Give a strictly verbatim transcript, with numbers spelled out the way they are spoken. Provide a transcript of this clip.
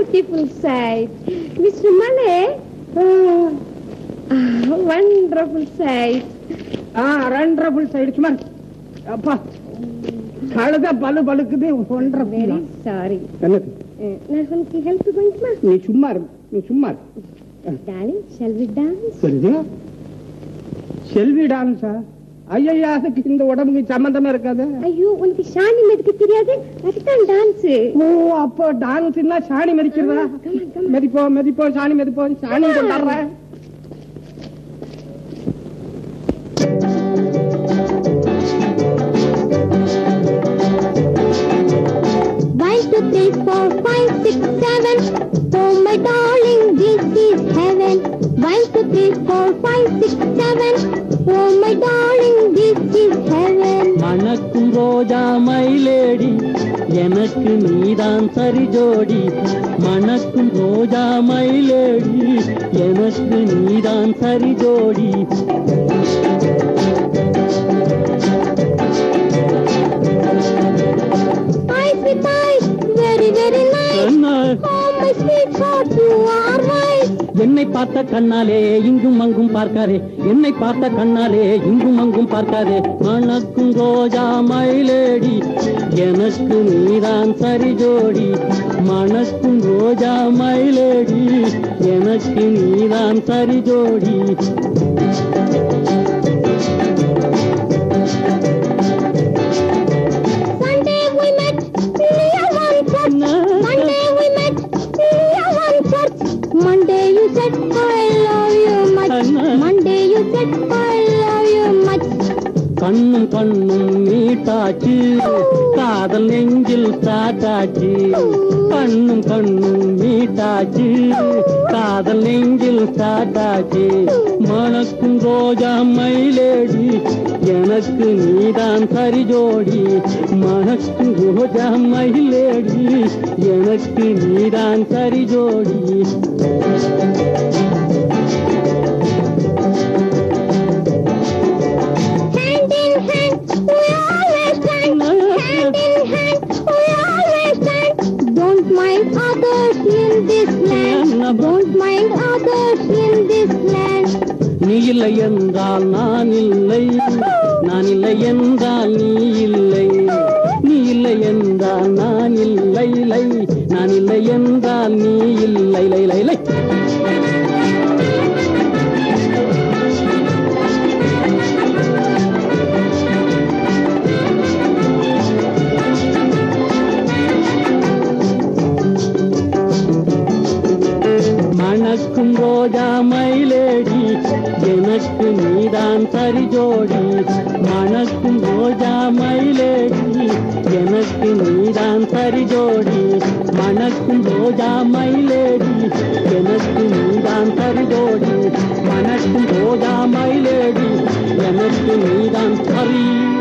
beautiful sight. Mister Malay, oh, ah, wonderful sight. Ah, wonderful sight. Come on. Appa. Khalada balu balukude wonderful. Very sorry. Annathu. நான் உனக்கு help பண்ணுமா? நீ சும்மா இரு. நீ சும்மா இரு. Darling, shall we dance? சரியா? Shall we dance? ஐயா, அதுக்கு இந்த உடம்புக்கு சம்பந்தமே இருக்காது. ஐயோ, உனக்கு சாணி மெதிக்க தெரியாது, அதுதான் டான்ஸ். ஓ, அப்போ டான்ஸ்னா சாணி மெதிக்கிறதா? மெதிப்போ மெதிப்போ சாணி மெதிப்போ சாணி கொண்டாடுறேன். One, two, three, four, five, six, seven. Oh my darling, this is heaven. One, two, three, four, five, six, seven. Oh my darling, this is heaven. மணக்கும் ரோஜா my lady, எனக்கு நீதான் சரி ஜோடி. மணக்கும் ரோஜா my lady, எனக்கு நீதான் சரி ஜோடி. Very, very nice. Oh my sweet heart, you are right. என்னை பார்த்த கண்ணாலே இங்கும் அங்கும் பார்க்காரே, என்னை பார்த்த கண்ணாலே இங்கும் அங்கும் பார்க்காரே. மணக்கும் ரோஜா my lady, எனக்கு நீதான் சரி ஜோடி. மணக்கும் ரோஜா my lady, எனக்கு நீதான் சரி ஜோடி. Monday you said I love you much. Monday you said I love you much. கண்ணும் கண்ணும் மீட்டாச்சு, காதல் நெஞ்சில் சாட்டாச்சு. கண்ணும் கண்ணும் மீட்டாச்சு, காதல் நெஞ்சில் சாட்டாச்சு. மணக்கும் ரோஜா my lady, எனக்கு நீதான் சரி ஜோடி. மணக்கும் ரோஜா my lady, எனக்கு நீதான் சரி ஜோடி. Don't mind others in this land. Don't mind others in this land. நீ இல்லை என்றால் நான் இல்லை, நான் இல்லை என்றால் நீ இல்லை. நீ இல்லை என்றால் நான் இல்லை, இல்லை நான் இல்லை என்றால் நீ இல்லை, இல்லை இல்லை இல்லை. மணக்கும் ரோஜா my lady, எனக்கு நீதான் சரி ஜோடி. மணக்கும் ரோஜா my lady, எனக்கு நீதான் சரி ஜோடி. மணக்கும் ரோஜா my lady, எனக்கு நீதான் சரி ஜோடி. மணக்கும் ரோஜா my lady, எனக்கு நீதான் சரி